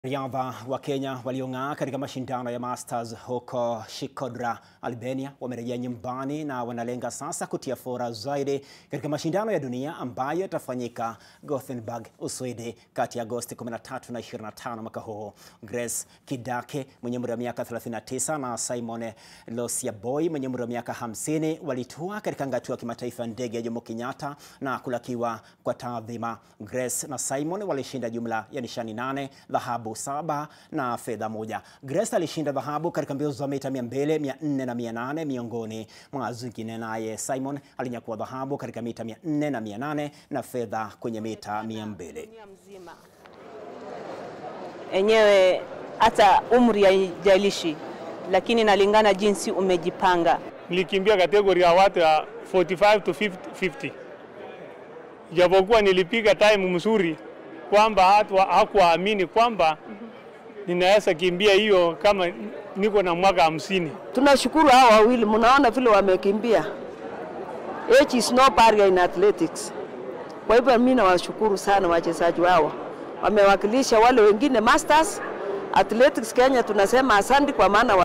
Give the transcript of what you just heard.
Riadha wa Kenya waliong'aa katika mashindano ya Masters huko Shkodra, Albania wamerejea nyumbani na wanalenga sasa kutia fora zaidi katika mashindano ya dunia ambayo yatafanyika Gothenburg, Uswidi kati ya Agosti 13 na 25 mwaka huu. Grace Kidake mwenye umri wa miaka 39 na Simon Losiaboy mwenye umri wa miaka 50 walitua katika ngatu ya kimataifa ndege ya Jomo Kenyatta na kulakiwa kwa taadhima. Grace na Simon walishinda jumla ya nishani 8, dhahabu 7 na fedha 1. Grace alishinda dhahabu katika mbio za mita 200, 400 na 800 miongoni mwa zingine, naye Simon alinyakua dhahabu katika mita 400 na 800 na fedha kwenye mita 200. Enyewe hata umri haijalishi, lakini nalingana jinsi umejipanga. Nilikimbia kategoria ya watu ya 45 to 50. Japokuwa nilipiga time mzuri kwamba watu hawakuamini kwamba ninaweza kimbia hiyo kama niko na mwaka 50. Tunashukuru hao wawili, mnaona vile wamekimbia. Age is no barrier in athletics. Kwa hivyo mimi nawashukuru sana wachezaji wao. Wamewakilisha wale wengine Masters Athletics Kenya, tunasema asante kwa maana